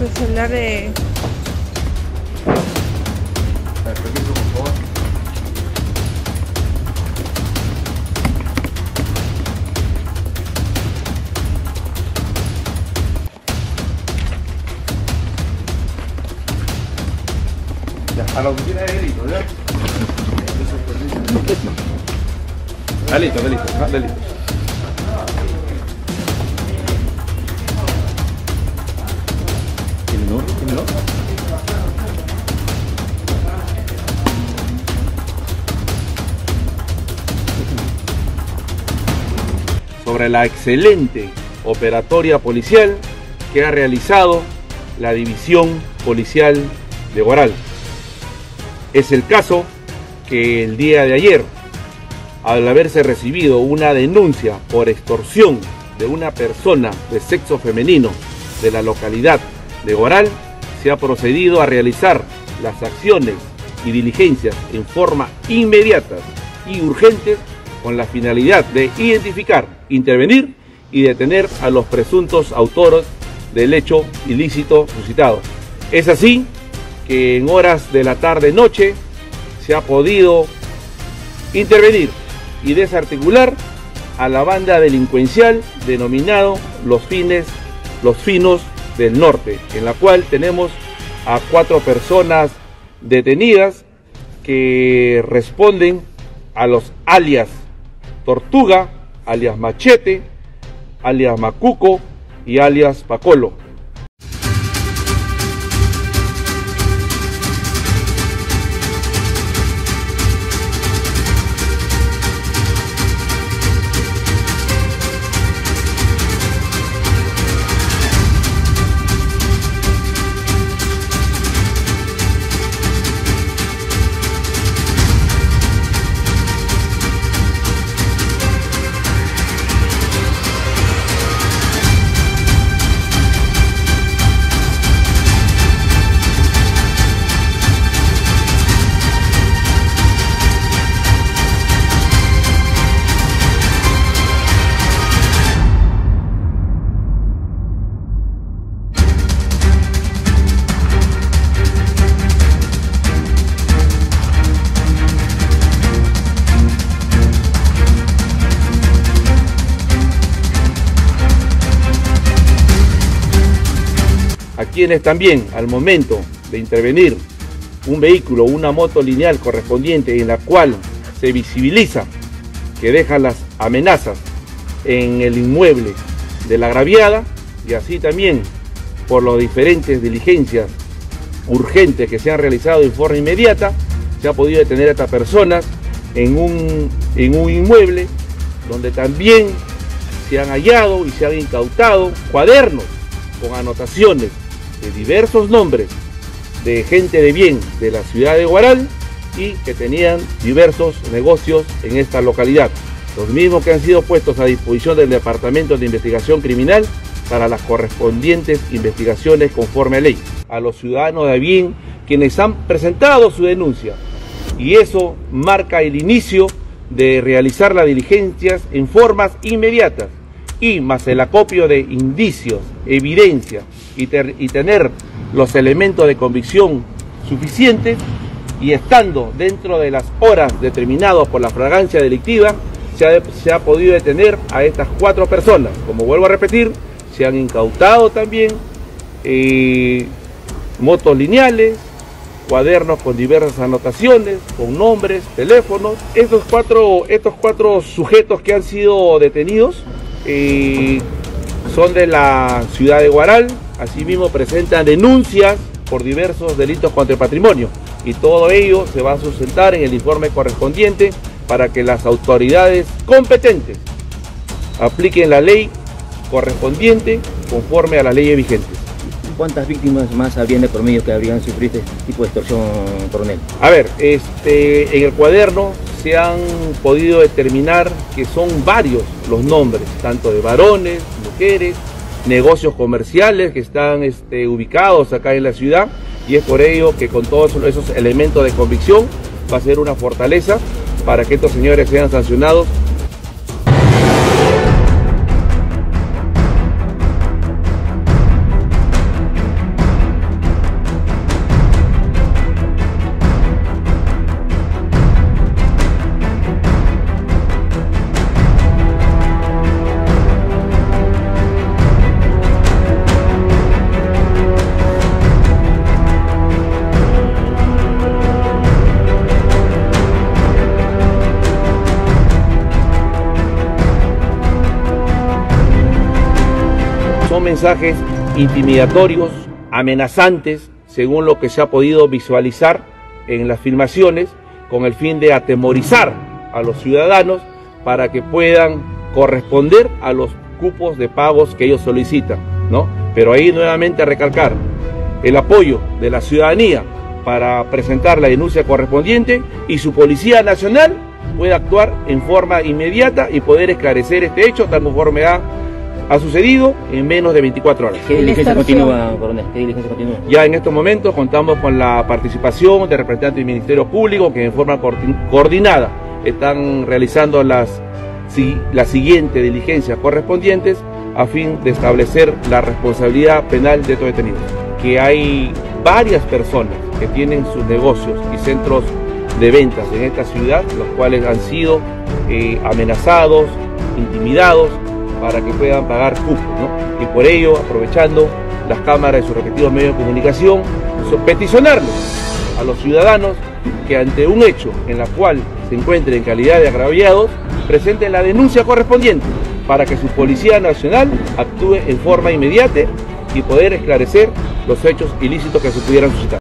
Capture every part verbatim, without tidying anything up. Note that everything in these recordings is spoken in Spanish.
su celular de... Permiso, por favor. Ya, a la oficina de delito, ¿ya? Delito, delito, ah, delito. ¿Tiene no? ¿Tiene no? Sobre la excelente operatoria policial que ha realizado la División Policial de Huaral. Es el caso que el día de ayer, al haberse recibido una denuncia por extorsión de una persona de sexo femenino de la localidad de Huaral, se ha procedido a realizar las acciones y diligencias en forma inmediata y urgente con la finalidad de identificar, intervenir y detener a los presuntos autores del hecho ilícito suscitado. Es así que en horas de la tarde-noche se ha podido intervenir y desarticular a la banda delincuencial denominado Los Fines, Los Finos del Norte, en la cual tenemos a cuatro personas detenidas que responden a los alias Tortuga, alias Machete, alias Macuco y alias Pacolo. A quienes también al momento de intervenir un vehículo o una moto lineal correspondiente en la cual se visibiliza que deja las amenazas en el inmueble de la agraviada, y así también por las diferentes diligencias urgentes que se han realizado en forma inmediata, se ha podido detener a estas personas en un, en un inmueble donde también se han hallado y se han incautado cuadernos con anotaciones de diversos nombres de gente de bien de la ciudad de Huaral y que tenían diversos negocios en esta localidad, los mismos que han sido puestos a disposición del Departamento de Investigación Criminal para las correspondientes investigaciones conforme a ley. A los ciudadanos de bien quienes han presentado su denuncia, y eso marca el inicio de realizar las diligencias en formas inmediatas y más el acopio de indicios, evidencia y, ter y tener los elementos de convicción suficientes, y estando dentro de las horas determinadas por la flagrancia delictiva, se ha, se ha podido detener a estas cuatro personas. Como vuelvo a repetir, se han incautado también eh, motos lineales, cuadernos con diversas anotaciones, con nombres, teléfonos. Estos cuatro, estos cuatro sujetos que han sido detenidos eh, son de la ciudad de Huaral. Asimismo presentan denuncias por diversos delitos contra el patrimonio, y todo ello se va a sustentar en el informe correspondiente para que las autoridades competentes apliquen la ley correspondiente conforme a las leyes vigentes. ¿Cuántas víctimas más habrían de por medio que habrían sufrido este tipo de extorsión, coronel? A ver, este, en el cuaderno se han podido determinar que son varios los nombres, tanto de varones, mujeres, negocios comerciales que están este, ubicados acá en la ciudad, y es por ello que con todos esos elementos de convicción va a ser una fortaleza para que estos señores sean sancionados. son mensajes intimidatorios, amenazantes, según lo que se ha podido visualizar en las filmaciones, con el fin de atemorizar a los ciudadanos para que puedan corresponder a los cupos de pagos que ellos solicitan, ¿no? Pero ahí nuevamente recalcar el apoyo de la ciudadanía para presentar la denuncia correspondiente y su Policía Nacional puede actuar en forma inmediata y poder esclarecer este hecho tal conforme ha, ha sucedido en menos de veinticuatro horas. ¿Qué diligencia continúa, coronel? ¿Qué diligencia continúa? Ya en estos momentos contamos con la participación de representantes del Ministerio Público que en forma coordinada están realizando las, las siguientes diligencias correspondientes a fin de establecer la responsabilidad penal de estos detenidos. Que hay varias personas que tienen sus negocios y centros de ventas en esta ciudad, los cuales han sido eh, amenazados, intimidados, para que puedan pagar cupos, ¿no? Y por ello, aprovechando las cámaras de sus respectivos medios de comunicación, peticionarles a los ciudadanos que ante un hecho en la cual se encuentren en calidad de agraviados, presenten la denuncia correspondiente para que su Policía Nacional actúe en forma inmediata y poder esclarecer los hechos ilícitos que se pudieran suscitar.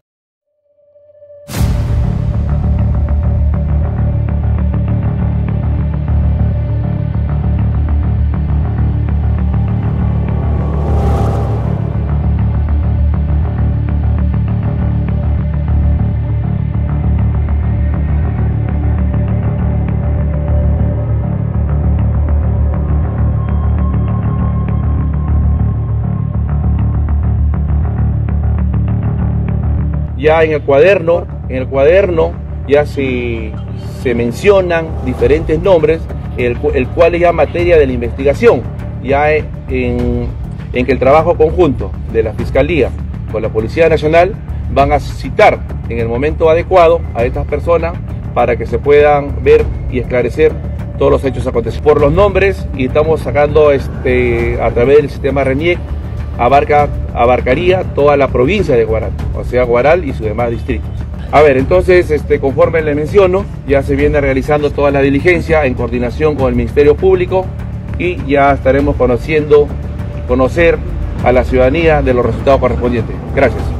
Ya en el cuaderno, en el cuaderno ya se, se mencionan diferentes nombres, el, el cual es ya materia de la investigación, ya en, en que el trabajo conjunto de la Fiscalía con la Policía Nacional van a citar en el momento adecuado a estas personas para que se puedan ver y esclarecer todos los hechos acontecidos. Por los nombres, y estamos sacando este, a través del sistema RENIEC, Abarca, abarcaría toda la provincia de Huaral, o sea, Huaral y sus demás distritos. A ver, entonces, este, conforme le menciono, ya se viene realizando toda la diligencia en coordinación con el Ministerio Público y ya estaremos conociendo, conocer a la ciudadanía de los resultados correspondientes. Gracias.